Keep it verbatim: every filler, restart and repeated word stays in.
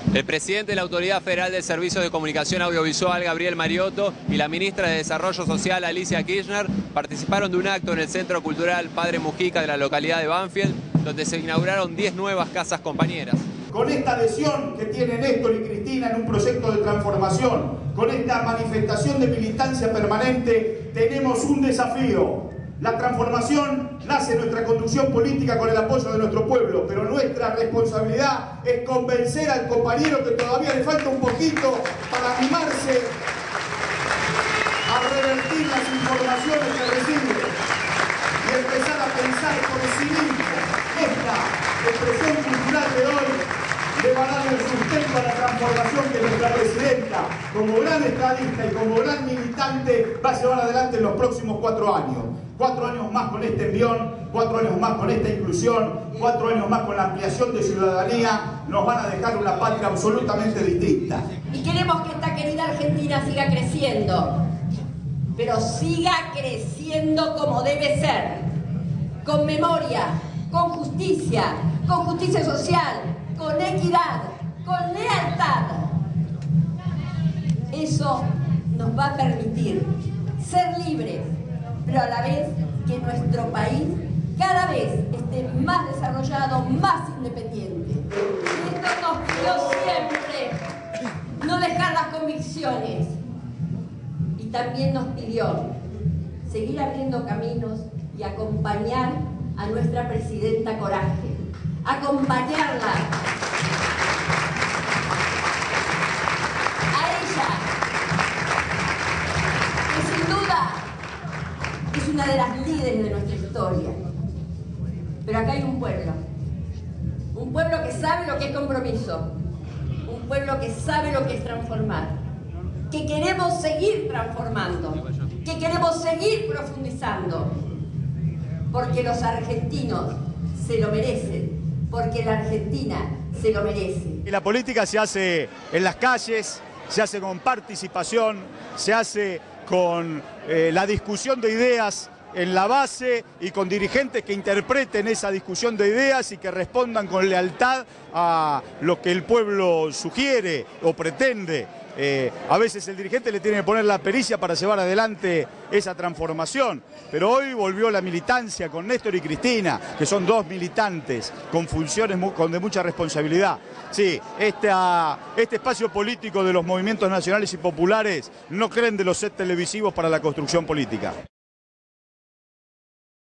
El presidente de la Autoridad Federal del Servicio de Comunicación Audiovisual, Gabriel Mariotto, y la ministra de Desarrollo Social, Alicia Kirchner, participaron de un acto en el Centro Cultural Padre Mujica de la localidad de Banfield, donde se inauguraron diez nuevas casas compañeras. Con esta adhesión que tienen Néstor y Cristina en un proyecto de transformación, con esta manifestación de militancia permanente, tenemos un desafío. La transformación nace en nuestra conducción política con el apoyo de nuestro pueblo, pero nuestra responsabilidad es convencer al compañero que todavía le falta un poquito para animarse a revertir las informaciones que recibe y empezar a pensar por sí mismo. Esta expresión cultural de hoy le va a dar el sustento a la transformación que nuestra presidenta, como gran estadista y como gran militante, va a llevar adelante en los próximos cuatro años. Cuatro años más con este envión, cuatro años más con esta inclusión, cuatro años más con la ampliación de ciudadanía, nos van a dejar una patria absolutamente distinta. Y queremos que esta querida Argentina siga creciendo, pero siga creciendo como debe ser, con memoria, con justicia, con justicia social, con equidad, con lealtad. Eso nos va a permitir ser libres, pero a la vez que nuestro país cada vez esté más desarrollado, más independiente. Y esto nos pidió siempre no dejar las convicciones. Y también nos pidió seguir abriendo caminos y acompañar a nuestra presidenta Coraje. Acompañarla. A ella, que sin duda es una de las líderes de nuestra historia. Pero acá hay un pueblo. Un pueblo que sabe lo que es compromiso. Un pueblo que sabe lo que es transformar. Que queremos seguir transformando. Que queremos seguir profundizando. Porque los argentinos se lo merecen. Porque la Argentina se lo merece. Y la política se hace en las calles, se hace con participación, se hace con eh, la discusión de ideas en la base y con dirigentes que interpreten esa discusión de ideas y que respondan con lealtad a lo que el pueblo sugiere o pretende. Eh, a veces el dirigente le tiene que poner la pericia para llevar adelante esa transformación, pero hoy volvió la militancia con Néstor y Cristina, que son dos militantes con funciones muy, con de mucha responsabilidad. Sí, esta, este espacio político de los movimientos nacionales y populares no creen de los sets televisivos para la construcción política.